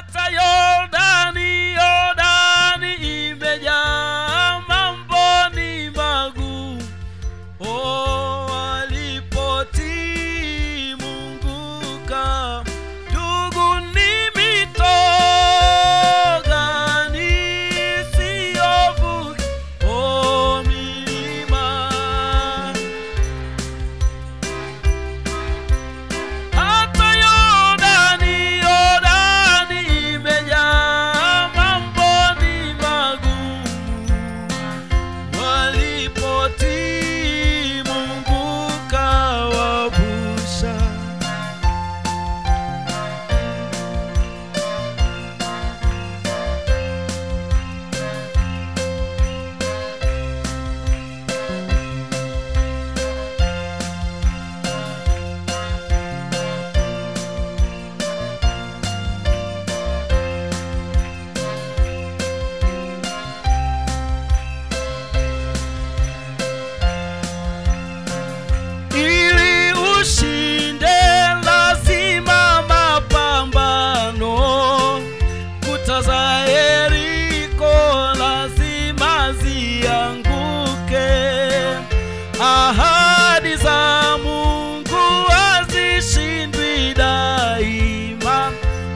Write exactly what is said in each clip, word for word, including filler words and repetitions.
hata Yordani, Yordani imejaa mambo ni magumu. Oh, alipotii Mungu ka ndugu, ni mito gani isiyovuka? Oh, milima hata Yordani, Yordani imejaa mambo ni magumu. Walipotii Mungu kawavusha. Ili ushinde lazima mapambano, kuta za Yeriko lazima zianguke. Ahadi za Mungu hazishindwi daima.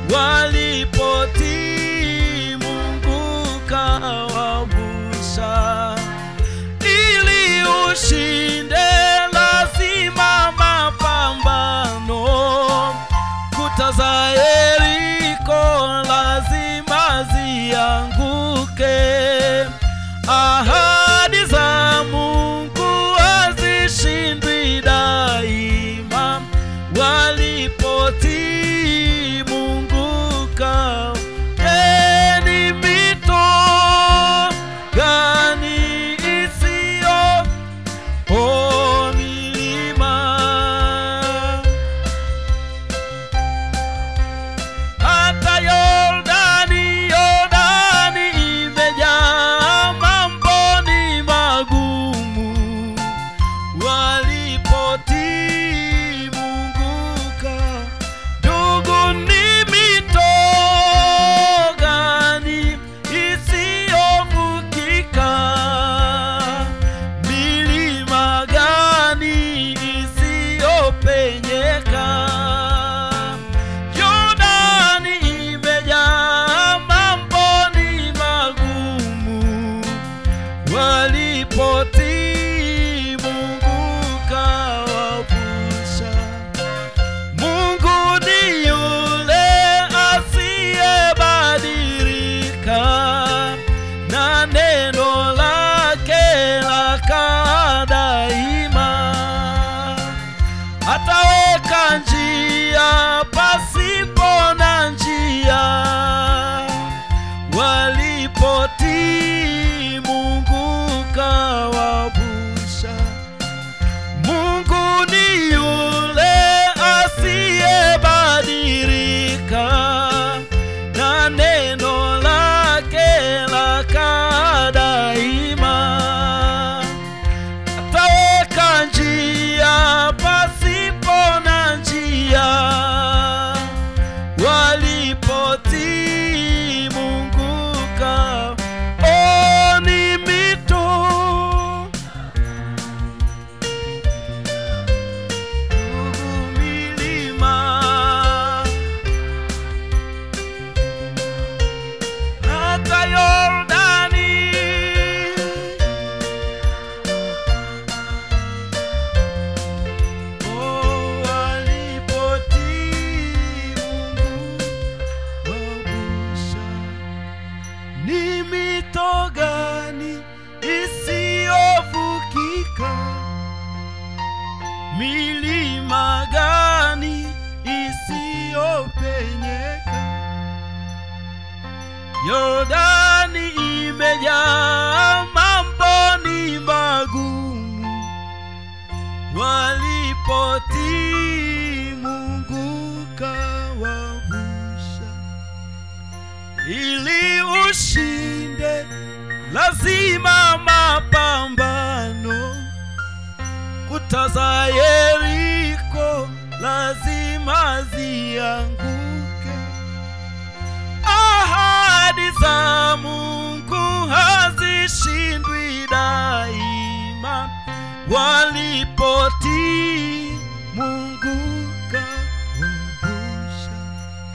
Walipotii Mungu kawavusha. Ili ushinde lazima mapambano, kuta za Yeriko lazima zianguke. Ahadi za Mungu hazishindwi daima. Walipotii Mungu ka ni mito gani isiyo? Oh, milima hata Yordani, Yordani imejaa mambo ni magumu. Walipotii Mungu ka ndugu, ni mito gani isiyovukika? Milima gani isiyopenyeka? Yordani imejaa mambo ni magumu. Walipotii Mungu kawavusha. Mungu ni yule asiyebadilika, na neno lake lakaa daima. Ataweka njia pasipo na njia. Walipotii Mungu kawavusha. Mungu ni yule asiyebadilika, na neno lake lakaa daima. Ataweka njia pasipo na njia. Walipotii Mungu ka oh, ni mito ndugu, milima hata Yordani. Oh, walipotii Mungu wavusha. Ni mito gani isiyovukika? Milima gani isiyopenyeka? Yordani imejaa mambo ni magumu. Walipotii Mungu kawavusha. Ili ushinde lazima mapambano, kuta za Yeriko lazima zianguke. za Mungu hazishindwi daima, walipotii Mungu kawavusha.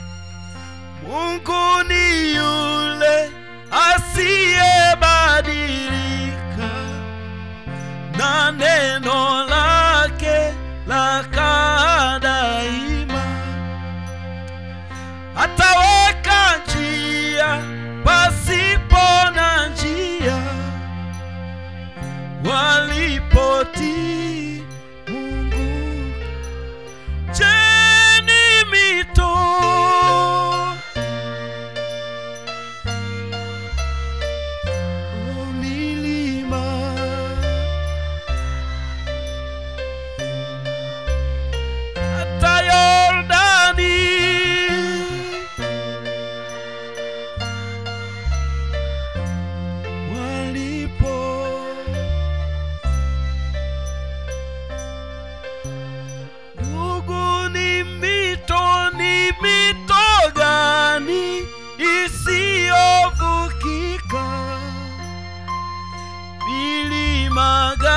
Mungu ni yule asiyebadilika, na neno lake lakaa daima. Ataweka njia pasipo na njia, walipotii Mungu. Je, ni mito o milima, hata Yordani, walipo ndugu, ni mito, ni mito gani isiyovukika? Milima